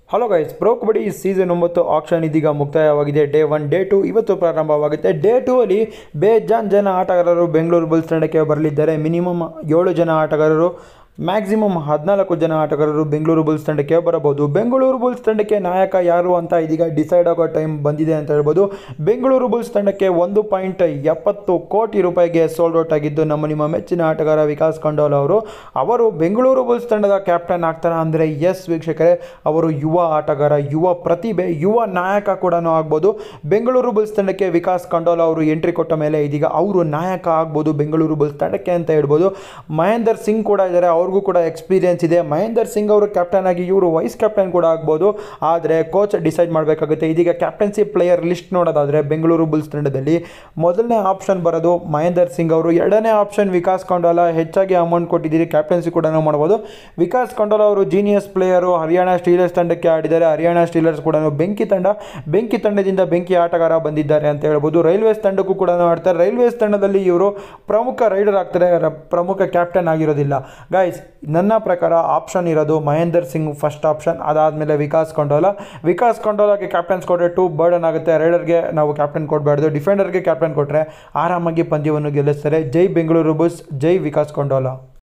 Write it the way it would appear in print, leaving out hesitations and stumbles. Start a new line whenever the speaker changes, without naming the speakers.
Hello guys, pro kabaddi season 9 auction ಇದೀಗ ಮುಕ್ತಾಯವಾಗಿದೆ. Day 1 day 2 ಇವತ್ತು ಪ್ರಾರಂಭವಾಗುತ್ತೆ. ಡೇ 2 ಅಲ್ಲಿ ಬೇಜಾನ್ ಜನ ಆಟಗಾರರು ಬೆಂಗಳೂರು ಬುಲ್ಸ್ ತಂಡಕ್ಕೆ ಬರಲಿದ್ದಾರೆ. ಮಿನಿಮಮ್ 7 ಜನ ಆಟಗಾರರು, ಮ್ಯಾಕ್ಸಿಮಮ್ 14 ಜನ ಆಟಗಾರರು ಬೆಂಗಳೂರು ಬುಲ್ಸ್ ತಂಡಕ್ಕೆ ಬರಬಹುದು. ಬೆಂಗಳೂರು ಬುಲ್ಸ್ ತಂಡಕ್ಕೆ ನಾಯಕ ಯಾರು ಅಂತ ಇದೀಗ ಡಿಸೈಡ್ ಆಗೋ ಟೈಮ್ ಬಂದಿದೆ ಅಂತ ಹೇಳ್ಬೋದು. ಬೆಂಗಳೂರು ಬುಲ್ಸ್ ತಂಡಕ್ಕೆ 1.70 ಕೋಟಿ ರೂಪಾಯಿಗೆ ಸೋಲ್ಡ್ ಔಟ್ ಆಗಿದ್ದು ನಿಮ್ಮ ಮೆಚ್ಚಿನ ಆಟಗಾರ ವಿಕಾಸ್ ಖಂಡೋಲ ಅವರು ಬೆಂಗಳೂರು ಬುಲ್ಸ್ ತಂಡದ ಕ್ಯಾಪ್ಟನ್ ಆಗ್ತಾರ ಅಂದರೆ ಎಸ್ ವೀಕ್ಷಕರೇ, ಅವರು ಯುವ ಆಟಗಾರ, ಯುವ ಪ್ರತಿಭೆ, ಯುವ ನಾಯಕ ಕೂಡ ಆಗ್ಬೋದು. ಬೆಂಗಳೂರು ಬುಲ್ಸ್ ತಂಡಕ್ಕೆ ವಿಕಾಸ್ ಖಂಡೋಲ ಅವರು ಎಂಟ್ರಿ ಕೊಟ್ಟ ಮೇಲೆ ಇದೀಗ ಅವರು ನಾಯಕ ಆಗ್ಬೋದು ಬೆಂಗಳೂರು ಬುಲ್ಸ್ ತಂಡಕ್ಕೆ ಅಂತ ಹೇಳ್ಬೋದು. ಮಹೇಂದರ್ ಸಿಂಗ್ ಕೂಡ ಇದ್ದಾರೆ, ಅವ್ರಿಗೂ ಕೂಡ ಎಕ್ಸ್ಪೀರಿಯನ್ಸ್ ಇದೆ. ಮಹೇಂದರ್ ಸಿಂಗ್ ಅವರು ಕ್ಯಾಪ್ಟನ್ ಆಗಿ ಇವರು ವೈಸ್ ಕ್ಯಾಪ್ಟನ್ ಕೂಡ ಆಗ್ಬೋದು, ಆದರೆ ಕೋಚ್ ಡಿಸೈಡ್ ಮಾಡಬೇಕಾಗುತ್ತೆ. ಇದೀಗ ಕ್ಯಾಪ್ಟನ್ಸಿ ಪ್ಲೇಯರ್ ಲಿಸ್ಟ್ ನೋಡೋದಾದರೆ ಬೆಂಗಳೂರು ಬುಲ್ಸ್ ತಂಡದಲ್ಲಿ ಮೊದಲನೇ ಆಪ್ಷನ್ ಬರೋದು ಮಹೇಂದರ್ ಸಿಂಗ್ ಅವರು, ಎರಡನೇ ಆಪ್ಷನ್ ವಿಕಾಸ್ ಖಂಡೋಲ. ಹೆಚ್ಚಾಗಿ ಅಮೌಂಟ್ ಕೊಟ್ಟಿದ್ದೀರಿ, ಕ್ಯಾಪ್ಟನ್ಸಿ ಕೂಡ ಮಾಡ್ಬೋದು. ವಿಕಾಸ್ ಖಂಡೋಲ ಅವರು ಜೀನಿಯಸ್ ಪ್ಲೇಯರು, ಹರಿಯಾಣ ಸ್ಟೀಲರ್ಸ್ ತಂಡಕ್ಕೆ ಆಡಿದ್ದಾರೆ. ಹರಿಯಾಣ ಸ್ಟೀಲರ್ಸ್ ಕೂಡ ಬೆಂಕಿ ತಂಡದಿಂದ ಬೆಂಕಿ ಆಟಗಾರ ಬಂದಿದ್ದಾರೆ ಅಂತ ಹೇಳ್ಬೋದು. ರೈಲ್ವೇಸ್ ತಂಡಕ್ಕೂ ಕೂಡ ಆಡ್ತಾರೆ. ರೈಲ್ವೇಸ್ ತಂಡದಲ್ಲಿ ಇವರು ಪ್ರಮುಖ ರೈಡರ್ ಆಗ್ತಾರೆ, ಪ್ರಮುಖ ಕ್ಯಾಪ್ಟನ್ ಆಗಿರೋದಿಲ್ಲ. ಗೈಸ್, ನನ್ನ ಪ್ರಕಾರ ಆಪ್ಷನ್ ಇರೋದು ಮಹೇಂದರ್ ಸಿಂಗ್ ಫಸ್ಟ್ ಆಪ್ಷನ್, ಅದಾದಮೇಲೆ ವಿಕಾಸ್ ಖಂಡೋಲಾಗೆ ಕ್ಯಾಪ್ಟನ್ಸ್ ಕೊಟ್ಟರೆ ಟೂ ಬರ್ಡನ್ ಆಗುತ್ತೆ. ರೈಡರ್ಗೆ ನಾವು ಕ್ಯಾಪ್ಟನ್ ಕೊಡಬಾರ್ದು, ಡಿಫೆಂಡರ್ಗೆ ಕ್ಯಾಪ್ಟನ್ ಕೊಟ್ಟರೆ ಆರಾಮಾಗಿ ಪಂದ್ಯವನ್ನು ಗೆಲ್ಲಿಸ್ತಾರೆ. ಜೈ ಬೆಂಗಳೂರು ಬುಲ್ಸ್, ಜೈ ವಿಕಾಸ್ ಖಂಡೋಲ.